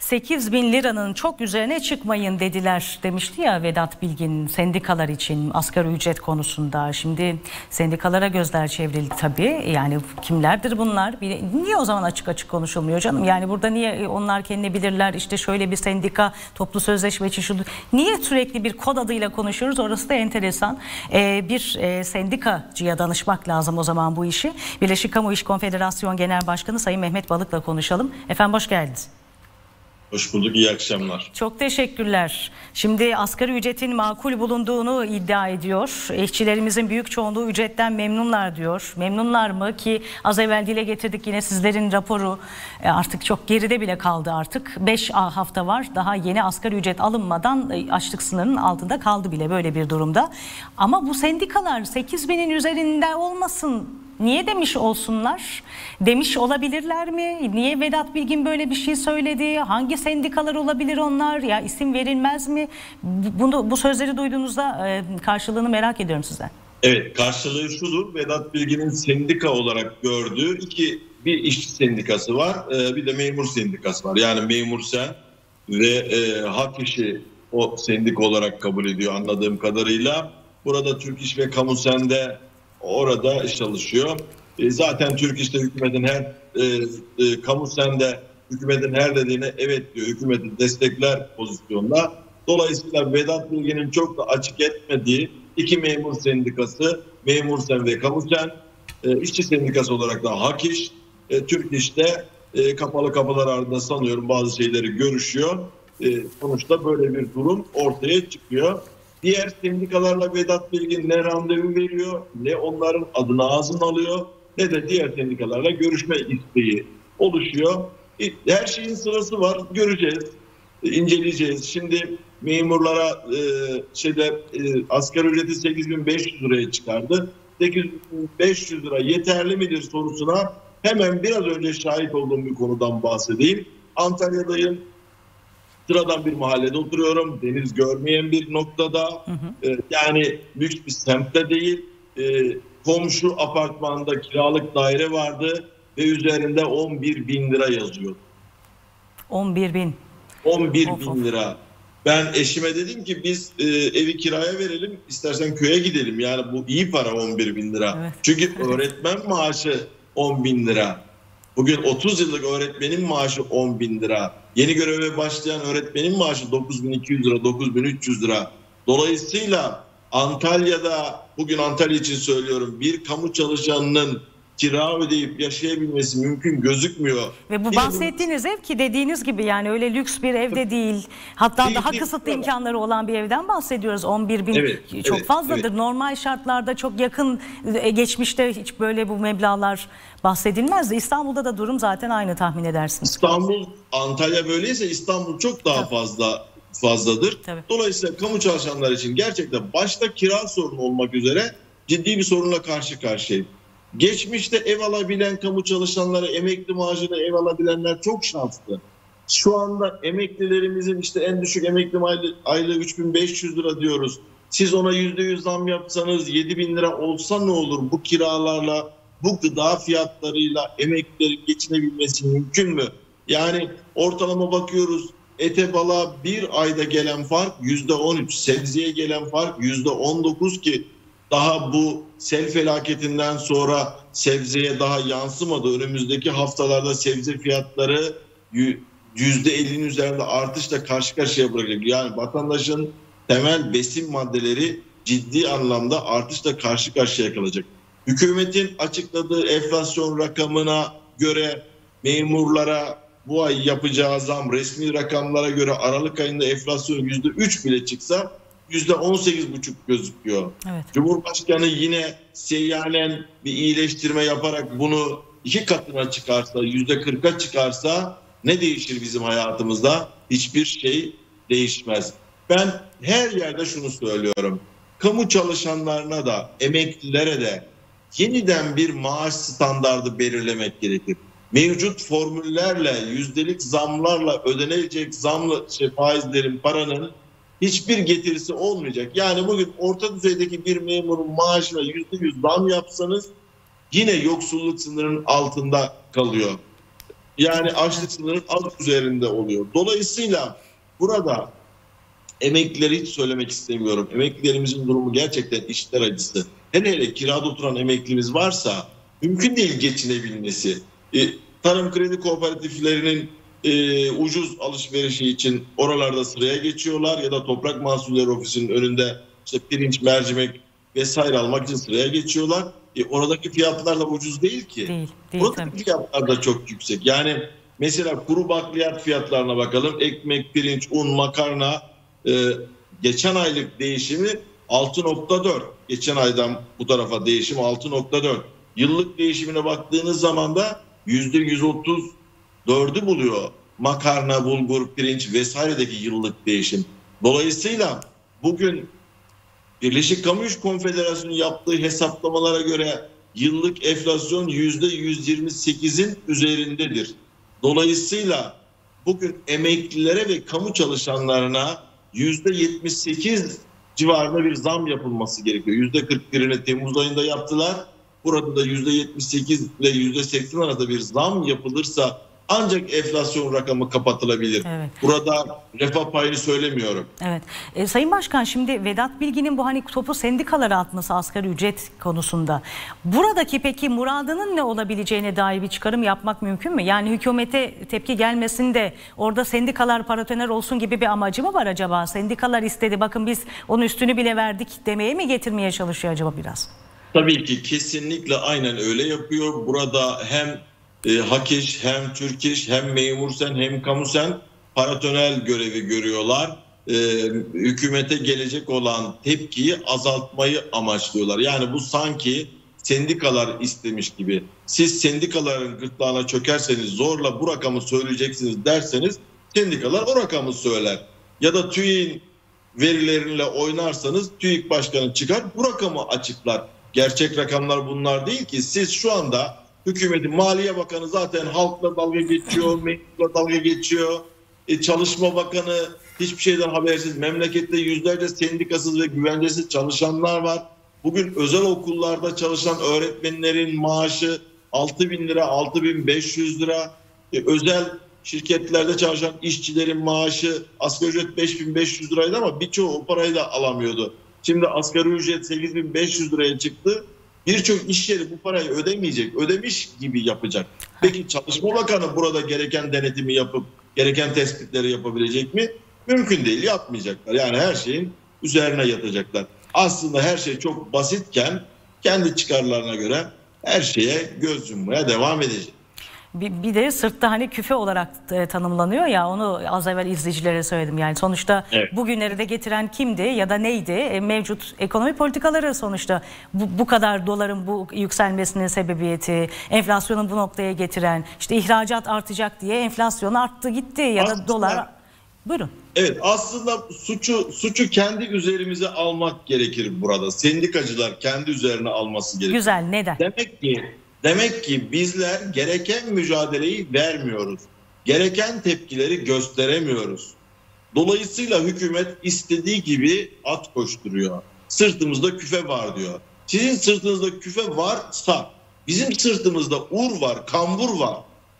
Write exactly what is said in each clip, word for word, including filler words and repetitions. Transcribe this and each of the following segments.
sekiz bin liranın çok üzerine çıkmayın dediler demişti ya Vedat Bilgin sendikalar için asgari ücret konusunda. Şimdi sendikalara gözler çevrildi tabii. Yani kimlerdir bunlar? Niye o zaman açık açık konuşulmuyor canım? Yani burada niye onlar kendini bilirler, işte şöyle bir sendika toplu sözleşme için şu. Niye sürekli bir kod adıyla konuşuyoruz? Orası da enteresan. Ee, bir e, sendikacıya danışmak lazım o zaman bu işi. Birleşik Kamu İş Konfederasyon Genel Başkanı Sayın Mehmet Balık'la konuşalım. Efendim hoş geldiniz. Hoş bulduk, iyi akşamlar. Çok teşekkürler. Şimdi asgari ücretin makul bulunduğunu iddia ediyor. İşçilerimizin büyük çoğunluğu ücretten memnunlar diyor. Memnunlar mı ki az evvel dile getirdik yine sizlerin raporu artık çok geride bile kaldı artık. beş hafta var daha yeni asgari ücret alınmadan açlık sınırının altında kaldı bile böyle bir durumda. Ama bu sendikalar sekiz binin üzerinde olmasın. Niye demiş olsunlar? Demiş olabilirler mi? Niye Vedat Bilgin böyle bir şey söyledi? Hangi sendikalar olabilir onlar? Ya isim verilmez mi? Bunu, bu sözleri duyduğunuzda e, karşılığını merak ediyorum sizden. Evet, karşılığı şudur. Vedat Bilgin'in sendika olarak gördüğü iki bir işçi sendikası var, e, bir de memur sendikası var. Yani memur sen ve e, hak işi o sendika olarak kabul ediyor anladığım kadarıyla. Burada Türk İş ve Kamu Sen'de orada çalışıyor. E, zaten Türk İş'te hükümetin her e, e, Kamu Sen'de hükümetin her dediğine evet diyor. Hükümeti destekler pozisyonda. Dolayısıyla Vedat Bilgin'in çok da açık etmediği iki memur sendikası, Memur Sen ve Kamu Sen, e, işçi sendikası olarak da Hak İş, e, Türk İş'te e, kapalı kapılar ardında sanıyorum bazı şeyleri görüşüyor. E, sonuçta böyle bir durum ortaya çıkıyor. Diğer sendikalarla Vedat Bilgin ne randevu veriyor, ne onların adını ağzına alıyor, ne de diğer sendikalarla görüşme isteği oluşuyor. Her şeyin sırası var, göreceğiz, inceleyeceğiz. Şimdi memurlara e, şeyde e, asgari ücreti sekiz bin beş yüz liraya çıkardı. sekiz bin beş yüz lira yeterli midir sorusuna hemen biraz önce şahit olduğum bir konudan bahsedeyim. Antalya'dayım. Sıradan bir mahallede oturuyorum. Deniz görmeyen bir noktada. Hı hı. Ee, yani lüks bir semtte değil. Ee, komşu apartmanda kiralık daire vardı ve üzerinde on bir bin lira yazıyor. on bir bin. on bir bin lira. Ben eşime dedim ki biz e, evi kiraya verelim, istersen köye gidelim. Yani bu iyi para on bir bin lira. Evet. Çünkü öğretmen maaşı on bin lira. Bugün otuz yıllık öğretmenin maaşı on bin lira. Yeni göreve başlayan öğretmenin maaşı dokuz bin iki yüz lira, dokuz bin üç yüz lira. Dolayısıyla Antalya'da, bugün Antalya için söylüyorum, bir kamu çalışanının kira ödeyip yaşayabilmesi mümkün gözükmüyor. Ve bu bahsettiğiniz ev ki dediğiniz gibi yani öyle lüks bir evde değil. Hatta değil, daha değil, kısıtlı değil. imkanları olan bir evden bahsediyoruz. on bir bin evet, çok evet, fazladır. Evet. Normal şartlarda çok yakın geçmişte hiç böyle bu meblağlar bahsedilmezdi. İstanbul'da da durum zaten aynı tahmin edersiniz. İstanbul, Antalya böyleyse İstanbul çok daha Tabii. fazla fazladır. Tabii. Dolayısıyla kamu çalışanlar için gerçekten başta kira sorunu olmak üzere ciddi bir sorunla karşı karşıyayız. Geçmişte ev alabilen kamu çalışanları, emekli maaşıyla ev alabilenler çok şanslı. Şu anda emeklilerimizin işte en düşük emekli aylığı üç bin beş yüz lira diyoruz. Siz ona yüzde yüz zam yapsanız yedi bin lira olsa ne olur? Bu kiralarla, bu gıda fiyatlarıyla emeklilerin geçinebilmesi mümkün mü? Yani ortalama bakıyoruz, ete balığa bir ayda gelen fark yüzde on üç, sebzeye gelen fark yüzde on dokuz ki daha bu sel felaketinden sonra sebzeye daha yansımadı. Önümüzdeki haftalarda sebze fiyatları yüzde ellinin üzerinde artışla karşı karşıya bırakacak. Yani vatandaşın temel besin maddeleri ciddi anlamda artışla karşı karşıya kalacak. Hükümetin açıkladığı enflasyon rakamına göre memurlara bu ay yapacağı zam resmi rakamlara göre Aralık ayında enflasyon yüzde üç bile çıksa yüzde on sekiz buçuk gözüküyor. Evet. Cumhurbaşkanı yine seyyanen bir iyileştirme yaparak bunu iki katına çıkarsa, yüzde kırka çıkarsa ne değişir bizim hayatımızda? Hiçbir şey değişmez. Ben her yerde şunu söylüyorum. Kamu çalışanlarına da, emeklilere de yeniden bir maaş standardı belirlemek gerekir. Mevcut formüllerle, yüzdelik zamlarla ödenecek zamlı şey, faizlerin, paranın hiçbir getirisi olmayacak. Yani bugün orta düzeydeki bir memurun maaşına yüzde yüz zam yapsanız yine yoksulluk sınırının altında kalıyor. Yani açlık sınırının az üzerinde oluyor. Dolayısıyla burada emeklileri hiç söylemek istemiyorum. Emeklilerimizin durumu gerçekten içler acısı. Hele hele kirada oturan emeklimiz varsa mümkün değil geçinebilmesi. E, tarım kredi kooperatiflerinin e, ucuz alışverişi için oralarda sıraya geçiyorlar ya da Toprak Mahsulleri Ofisi'nin önünde işte pirinç, mercimek vesaire almak için sıraya geçiyorlar. E, oradaki fiyatlar da ucuz değil ki. Değil, değil, oradaki tabii. Fiyatlar da çok yüksek. Yani mesela kuru bakliyat fiyatlarına bakalım. Ekmek, pirinç, un, makarna e, geçen aylık değişimi altı nokta dört. Geçen aydan bu tarafa değişim altı nokta dört. Yıllık değişimine baktığınız zaman da yüzde yüz otuz dördü buluyor. Makarna, bulgur, pirinç vesairedeki yıllık değişim. Dolayısıyla bugün Birleşik Kamu İş Konfederasyonu yaptığı hesaplamalara göre yıllık enflasyon yüzde yüz yirmi sekizin üzerindedir. Dolayısıyla bugün emeklilere ve kamu çalışanlarına yüzde yetmiş sekiz civarında bir zam yapılması gerekiyor. yüzde kırk birini Temmuz ayında yaptılar. Burada da yüzde yetmiş sekiz ile yüzde seksen arasında bir zam yapılırsa ancak enflasyon rakamı kapatılabilir. Evet. Burada refah payını söylemiyorum. Evet. E, Sayın Başkan, şimdi Vedat Bilgin'in bu hani topu sendikalara atması asgari ücret konusunda. Buradaki peki muradının ne olabileceğine dair bir çıkarım yapmak mümkün mü? Yani hükümete tepki gelmesinde orada sendikalar paratoner olsun gibi bir amacı mı var acaba? Sendikalar istedi, bakın biz onun üstünü bile verdik demeye mi getirmeye çalışıyor acaba biraz? Tabii ki kesinlikle aynen öyle yapıyor. Burada hem E, Hakiş, hem Türk İş, hem Memursen, hem Kamusen paratoner görevi görüyorlar. E, hükümete gelecek olan tepkiyi azaltmayı amaçlıyorlar. Yani bu sanki sendikalar istemiş gibi. Siz sendikaların gırtlağına çökerseniz, zorla bu rakamı söyleyeceksiniz derseniz sendikalar o rakamı söyler. Ya da TÜİK'in verileriyle oynarsanız TÜİK Başkanı çıkar bu rakamı açıklar. Gerçek rakamlar bunlar değil ki. Siz şu anda hükümetin Maliye Bakanı zaten halkla dalga geçiyor, memurla dalga geçiyor. E, Çalışma Bakanı hiçbir şeyden habersiz. Memlekette yüzlerce sendikasız ve güvencesiz çalışanlar var. Bugün özel okullarda çalışan öğretmenlerin maaşı altı bin lira, altı bin beş yüz lira. E, özel şirketlerde çalışan işçilerin maaşı asgari ücret beş bin beş yüz liraydı ama birçoğu o parayı da alamıyordu. Şimdi asgari ücret sekiz bin beş yüz liraya çıktı. Birçok iş yeri bu parayı ödemeyecek, ödemiş gibi yapacak. Peki Çalışma Bakanı burada gereken denetimi yapıp gereken tespitleri yapabilecek mi? Mümkün değil, yapmayacaklar. Yani her şeyin üzerine yatacaklar. Aslında her şey çok basitken kendi çıkarlarına göre her şeye göz yummaya devam edecek. Bir, bir de sırtta hani küfe olarak e, tanımlanıyor ya, onu az evvel izleyicilere söyledim. Yani sonuçta evet. Bugünleri de getiren kimdi ya da neydi? E, mevcut ekonomi politikaları sonuçta bu, bu kadar doların bu yükselmesinin sebebiyeti, enflasyonun bu noktaya getiren, işte ihracat artacak diye enflasyon arttı gitti ya aslında, da dolar. Buyurun. Evet, aslında suçu suçu kendi üzerimize almak gerekir burada. Sendikacılar kendi üzerine alması gerekir. Güzel, neden? Demek ki Demek ki bizler gereken mücadeleyi vermiyoruz. Gereken tepkileri gösteremiyoruz. Dolayısıyla hükümet istediği gibi at koşturuyor. Sırtımızda küfe var diyor. Sizin sırtınızda küfe varsa bizim sırtımızda ur var, kambur var.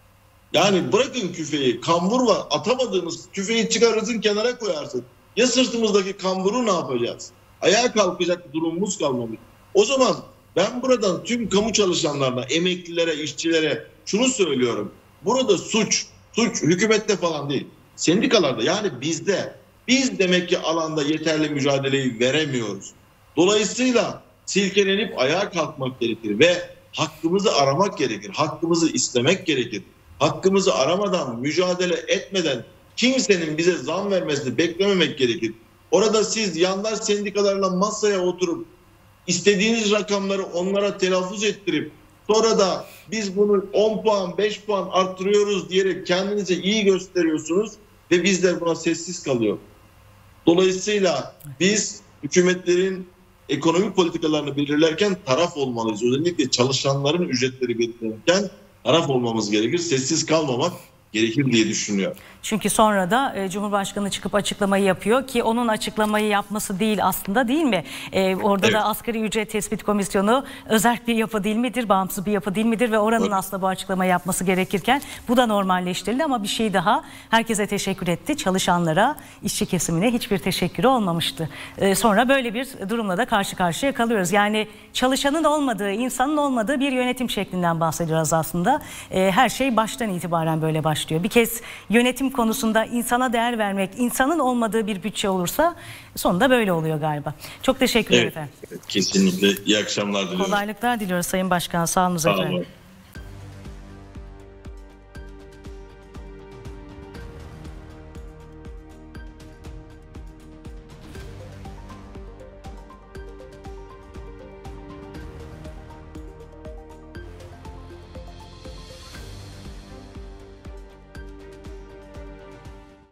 Yani bırakın küfeyi, kambur var. Atamadığımız küfeyi çıkarırsın, kenara koyarsın. Ya sırtımızdaki kamburu ne yapacağız? Ayağa kalkacak durumumuz kalmamış. O zaman ben buradan tüm kamu çalışanlarına, emeklilere, işçilere şunu söylüyorum. Burada suç, suç hükümette falan değil. Sendikalarda, yani bizde. Biz demek ki alanda yeterli mücadeleyi veremiyoruz. Dolayısıyla silkelenip ayağa kalkmak gerekir ve hakkımızı aramak gerekir. Hakkımızı istemek gerekir. Hakkımızı aramadan, mücadele etmeden kimsenin bize zam vermesini beklememek gerekir. Orada siz yandaş sendikalarla masaya oturup İstediğiniz rakamları onlara telaffuz ettirip sonra da biz bunu on puan, beş puan arttırıyoruz diyerek kendinize iyi gösteriyorsunuz ve bizler buna sessiz kalıyor. Dolayısıyla biz hükümetlerin ekonomi politikalarını belirlerken taraf olmalıyız. Özellikle çalışanların ücretleri belirlerken taraf olmamız gerekir. Sessiz kalmamak gerekir diye düşünüyor. Çünkü sonra da e, Cumhurbaşkanı çıkıp açıklamayı yapıyor ki onun açıklamayı yapması değil aslında, değil mi? E, orada evet. da Asgari Ücret Tespit Komisyonu özerk bir yapı değil midir, bağımsız bir yapı değil midir ve oranın evet. aslında bu açıklamayı yapması gerekirken bu da normalleştirildi. Ama bir şey daha, herkese teşekkür etti. Çalışanlara, işçi kesimine hiçbir teşekkürü olmamıştı. E, sonra böyle bir durumla da karşı karşıya kalıyoruz. Yani çalışanın olmadığı, insanın olmadığı bir yönetim şeklinden bahsediyoruz aslında. E, her şey baştan itibaren böyle başlıyor. Bir kez yönetim konusunda insana değer vermek, insanın olmadığı bir bütçe olursa sonunda böyle oluyor galiba. Çok teşekkür ederim evet, efendim. Kesinlikle. İyi akşamlar diliyorum. Kolaylıklar diliyoruz Sayın Başkan. Sağ olun efendim.